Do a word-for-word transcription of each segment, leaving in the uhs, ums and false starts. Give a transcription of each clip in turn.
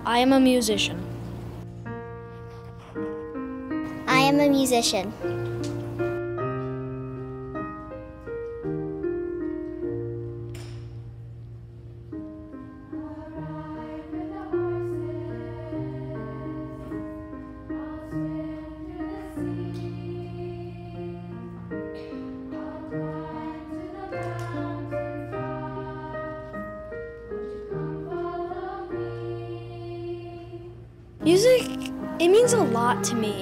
I am a musician. I am a musician. Music, it means a lot to me.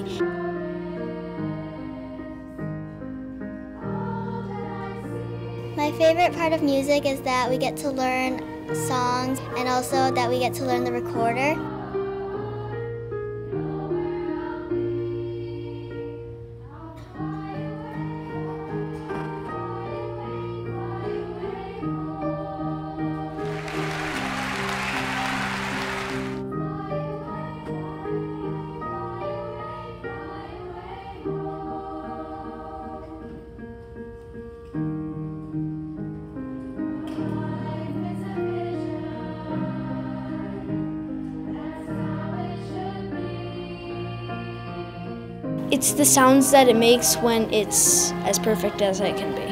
My favorite part of music is that we get to learn songs and also that we get to learn the recorder. It's the sounds that it makes when it's as perfect as it can be.